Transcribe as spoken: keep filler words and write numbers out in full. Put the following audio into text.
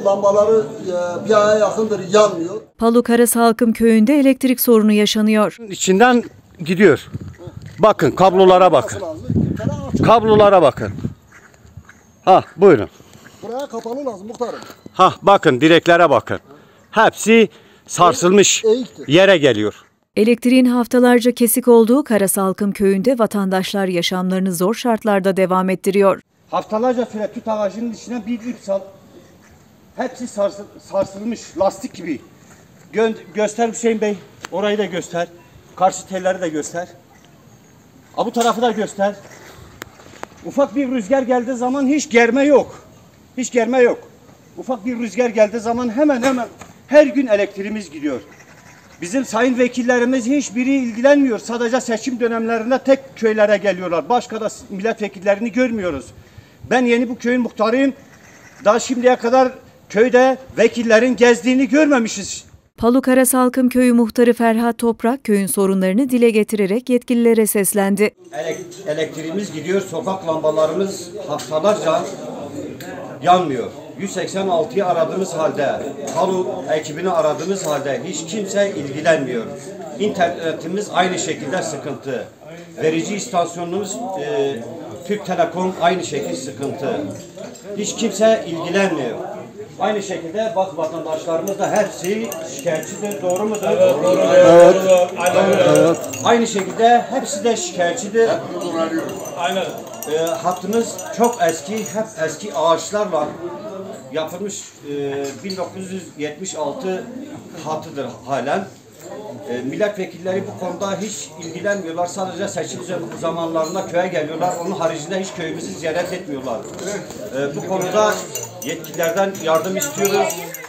lambaları e, bir aya yakındır yanmıyor. Palu Karasalkım köyünde elektrik sorunu yaşanıyor. İçinden gidiyor. Bakın kablolara bakın. Kablolara bakın. Ha buyurun. Buraya kapalı lazım muhtarım. Ha bakın direklere bakın. Hepsi sarsılmış yere geliyor. Elektriğin haftalarca kesik olduğu Karasalkım köyünde vatandaşlar yaşamlarını zor şartlarda devam ettiriyor. Haftalarca süre tüt ağacının içine bir ip sal. Hepsi sarsıl, sarsılmış lastik gibi. Gö göster Hüseyin Bey. Orayı da göster. Karşı telleri de göster. Ha, bu tarafı da göster. Ufak bir rüzgar geldiği zaman hiç germe yok. Hiç germe yok. Ufak bir rüzgar geldiği zaman hemen hemen her gün elektriğimiz gidiyor. Bizim sayın vekillerimiz hiçbiri ilgilenmiyor. Sadece seçim dönemlerinde tek köylere geliyorlar. Başka da milletvekillerini görmüyoruz. Ben yeni bu köyün muhtarıyım. Daha şimdiye kadar köyde vekillerin gezdiğini görmemişiz. Palu Karasalkım köyü muhtarı Ferhat Toprak köyün sorunlarını dile getirerek yetkililere seslendi. Elektriğimiz gidiyor, sokak lambalarımız haftalarca yanmıyor. yüz seksen altıyı aradığımız halde, Palu ekibini aradığımız halde hiç kimse ilgilenmiyor. İnternetimiz aynı şekilde sıkıntı. Verici istasyonumuz e, Türk Telekom aynı şekilde sıkıntı. Hiç kimse ilgilenmiyor. Aynı şekilde bak vatandaşlarımız da hepsi şikayetçidir. Doğru mudur? Evet. Doğru. Evet. Evet. Aynı şekilde hepsi de şikayetçidir. Aynen. E, hattımız çok eski, hep eski ağaçlarla yapılmış e, bin dokuz yüz yetmiş altı hattıdır halen. E, milletvekilleri bu konuda hiç ilgilenmiyorlar. Sadece seçim zamanlarında köye geliyorlar. Onun haricinde hiç köyümüzü ziyaret etmiyorlar. E, bu konuda yetkililerden yardım istiyoruz.